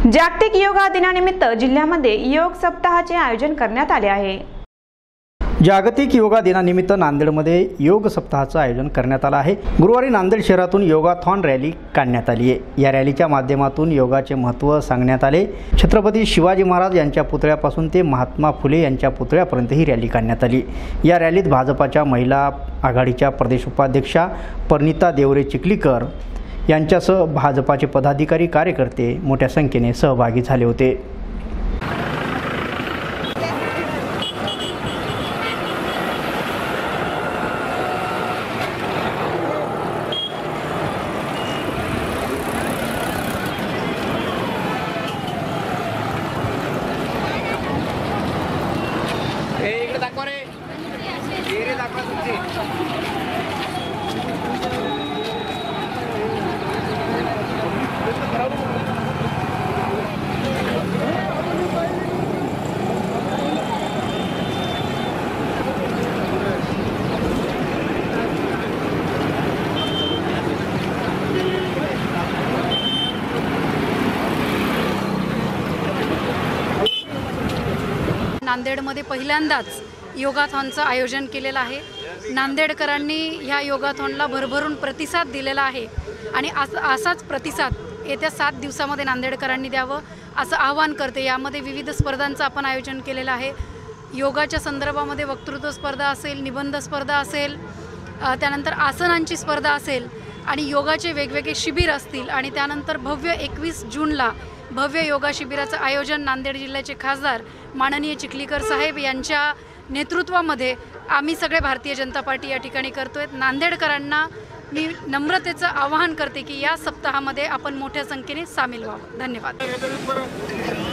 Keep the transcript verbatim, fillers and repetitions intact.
जागतिक योगा दिनानिमित्त जिल्ह्यामध्ये योग सप्ताहाचे आयोजन करण्यात आले आहे। जागतिक योगा दिनानिमित्त नांदेडमध्ये योग सप्ताहाचं आयोजन करण्यात आलं आहे। गुरुवारी नांदेड शहरातून योगाथॉन रॅली काढण्यात आली आहे। या रॅलीच्या माध्यमातून योगाचे महत्त्व सांगण्यात आले। छत्रपती शिवाजी महाराज यांच्या पुतळ्यापासून ते महात्मा फुले यांच्या पुतळ्यापर्यंत ही रॅली काढण्यात आली। या रॅलीत भाजपाच्या महिला आघाडीच्या प्रदेश उपाध्यक्षा परिणिता देवरे चिखलीकर यांच्यासह भाजपाचे पदाधिकारी कार्यकर्ते मोठ्या संख्येने सहभागी झाले होते। नांदेडमध्ये पहिल्यांदाच योगाथॉनचं आयोजन केलेलं आहे। नांदेडकरांनी ह्या योगाथॉनला भरभरून प्रतिसाद दिलेला आहे आणि असाच प्रतिसाद येत्या सात दिवसामध्ये नांदेडकरांनी द्यावं असं आवाहन करते। यामध्ये विविध स्पर्धांचं आपण आयोजन केलेलं आहे। योगाच्या संदर्भामध्ये वक्तृत्व स्पर्धा असेल, निबंध स्पर्धा असेल, त्यानंतर आसनांची स्पर्धा असेल आणि योगाचे वेगवेगळे शिबिर असतील आणि त्यानंतर भव्य एकवीस जूनला भव्य योगा शिबिराचं आयोजन नांदेड जिल्ह्याचे खासदार माननीय चिखलीकर साहेब यांच्या नेतृत्वामध्ये आम्ही सगळे भारतीय जनता पार्टी या ठिकाणी करतोय। नांदेडकरांना मी नम्रतेचं आवाहन करते की या सप्ताहामध्ये आपण मोठ्या संख्येने सामील व्हावं। धन्यवाद।